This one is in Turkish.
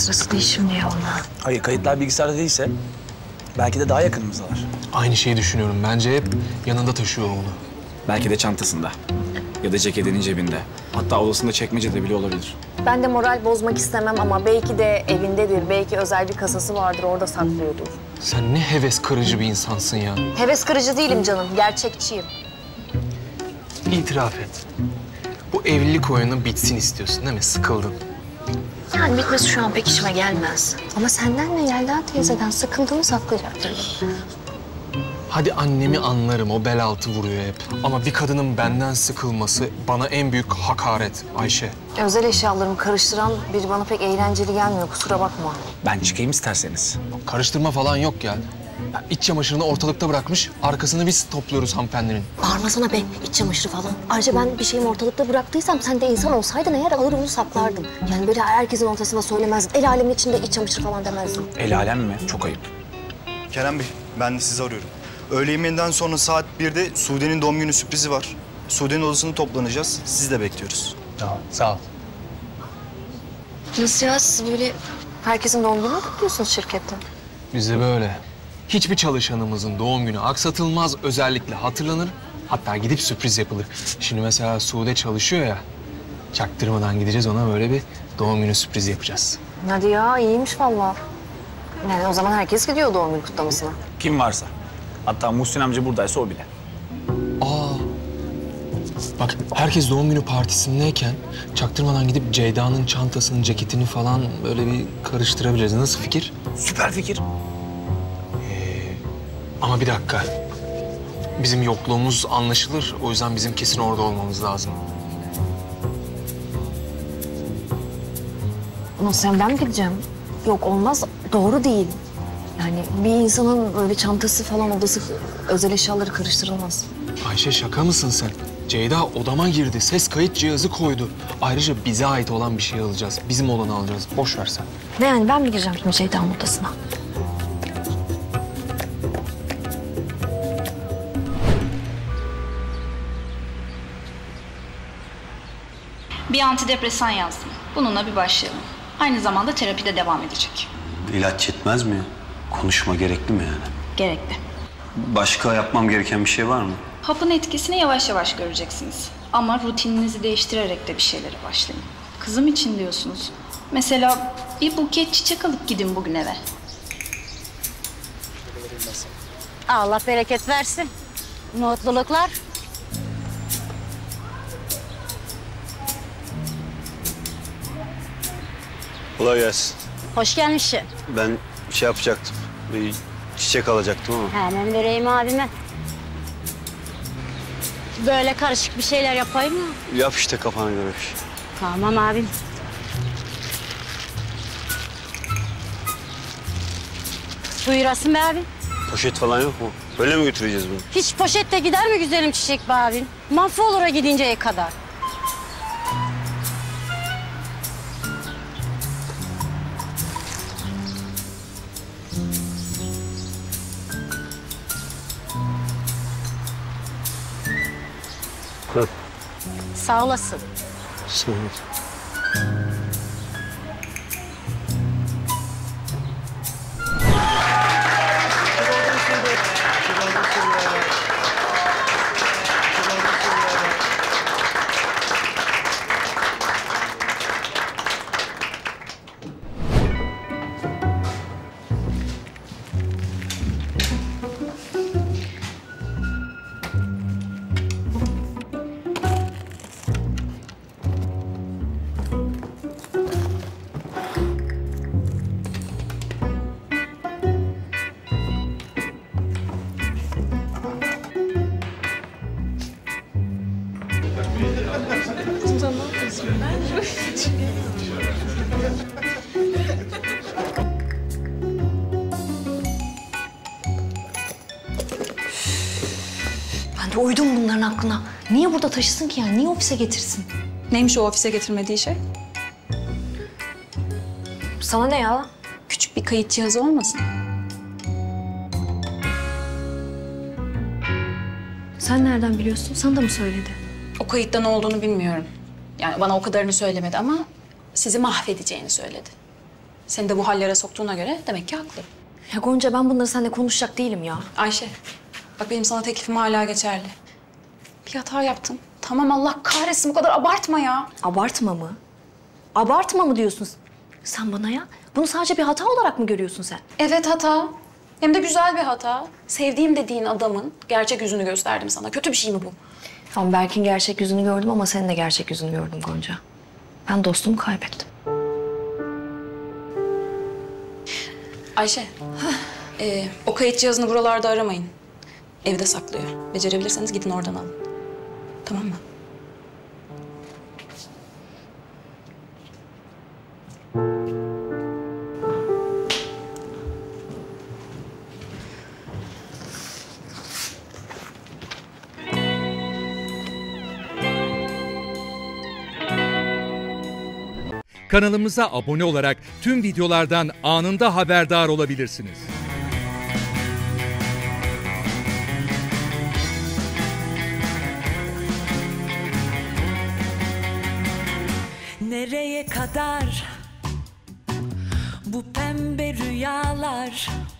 sırası değil şimdi ya ona. Hayır, kayıtlar bilgisayarda değilse belki de daha yakınımızdalar. Aynı şeyi düşünüyorum. Bence hep yanında taşıyor onu. Belki de çantasında ya da ceketinin cebinde. Hatta odasında çekmecede bile olabilir. Ben de moral bozmak istemem ama belki de evindedir. Belki özel bir kasası vardır, orada saklıyordur. Sen ne heves kırıcı bir insansın ya. Heves kırıcı değilim canım, gerçekçiyim. İtiraf et. Bu evlilik oyunu bitsin istiyorsun değil mi? Sıkıldın. Yani bitmesi şu an pek işime gelmez. Ama senden ve Yelda teyzeden sıkıldığımı saklayacaktır. Hadi annemi anlarım, o bel altı vuruyor hep. Ama bir kadının benden sıkılması bana en büyük hakaret Ayşe. Özel eşyalarımı karıştıran biri bana pek eğlenceli gelmiyor, kusura bakma. Ben çıkayım isterseniz. Karıştırma falan yok ya. İç çamaşırını ortalıkta bırakmış, arkasını biz topluyoruz hanımefendinin. Bağırmasana be, iç çamaşırı falan. Ayrıca ben bir şeyimi ortalıkta bıraktıysam sen de insan olsaydın eğer alır onu saklardın. Yani böyle herkesin ortasında söylemezdin. El alemin içinde iç çamaşırı falan demezdin. El alem mi? Çok ayıp. Kerem Bey, ben de sizi arıyorum. Öğle yemeğinden sonra saat 1'de Sude'nin doğum günü sürprizi var. Sude'nin odasını toplanacağız. Sizi de bekliyoruz. Tamam, sağ ol. Nasıl ya, siz böyle herkesin doğum gününü kutluyorsunuz şirkette? Bize böyle. Hiçbir çalışanımızın doğum günü aksatılmaz, özellikle hatırlanır. Hatta gidip sürpriz yapılır. Şimdi mesela Sude çalışıyor ya, çaktırmadan gideceğiz ona böyle bir doğum günü sürprizi yapacağız. Hadi ya, iyiymiş vallahi. Yani o zaman herkes gidiyor doğum günü kutlamasına. Kim varsa. Hatta Muhsin amca buradaysa o bile. Aa, bak herkes doğum günü partisindeyken çaktırmadan gidip Ceyda'nın çantasının, ceketini falan böyle bir karıştırabiliriz. Nasıl fikir? Süper fikir. Ama bir dakika. Bizim yokluğumuz anlaşılır. O yüzden bizim kesin orada olmamız lazım. Nasıl, ben mi gideceğim? Yok, olmaz, doğru değil. Yani bir insanın böyle çantası falan, odası, özel eşyaları karıştırılmaz. Ayşe şaka mısın sen? Ceyda odama girdi. Ses kayıt cihazı koydu. Ayrıca bize ait olan bir şey alacağız. Bizim olanı alacağız. Boş ver sen. Ne yani, ben mi gireceğim şimdi Ceyda'nın odasına? Bir antidepresan yazdım. Bununla bir başlayalım. Aynı zamanda terapide devam edecek. İlaç yetmez mi? Konuşma gerekli mi yani? Gerekli. Başka yapmam gereken bir şey var mı? Hapın etkisini yavaş yavaş göreceksiniz. Ama rutininizi değiştirerek de bir şeylere başlayın. Kızım için diyorsunuz. Mesela bir buket çiçek alıp gidin bugün eve. Allah bereket versin. Mutluluklar. Kolay gelsin. Hoş gelmişsin. Ben şey yapacaktım. Bir çiçek alacaktım ama. Hemen vereyim abime. Böyle karışık bir şeyler yapayım mı? Yap işte kafana göre. Tamam abim. Buyurasın be abim. Poşet falan yok mu? Böyle mi götüreceğiz bunu? Hiç poşette gider mi güzelim çiçek be abim? Mahvolura gidinceye kadar. Hı. Sağ olasın. Sağ ol. Ben de uydum bunların aklına. Niye burada taşısın ki yani? Niye ofise getirsin? Neymiş o ofise getirmediği şey? Sana ne ya? Küçük bir kayıt cihazı olmasın? Sen nereden biliyorsun? Sana da mı söyledi? O kayıtta ne olduğunu bilmiyorum. Yani bana o kadarını söylemedi ama sizi mahvedeceğini söyledi. Seni de bu hallere soktuğuna göre demek ki haklı. Ya Gonca ben bunları seninle konuşacak değilim ya. Ayşe, bak benim sana teklifim hala geçerli. Bir hata yaptım. Tamam, Allah kahretsin, bu kadar abartma ya. Abartma mı? Abartma mı diyorsun sen bana ya? Bunu sadece bir hata olarak mı görüyorsun sen? Evet, hata. Hem de güzel bir hata. Sevdiğim dediğin adamın gerçek yüzünü gösterdim sana. Kötü bir şey mi bu? Tamam Berk'in gerçek yüzünü gördüm ama senin de gerçek yüzünü gördüm Gonca. Ben dostumu kaybettim. Ayşe, o kayıt cihazını buralarda aramayın. Evde saklıyor. Becerebilirseniz gidin oradan alın. Tamam mı? Kanalımıza abone olarak tüm videolardan anında haberdar olabilirsiniz. Nereye kadar bu pembe rüyalar?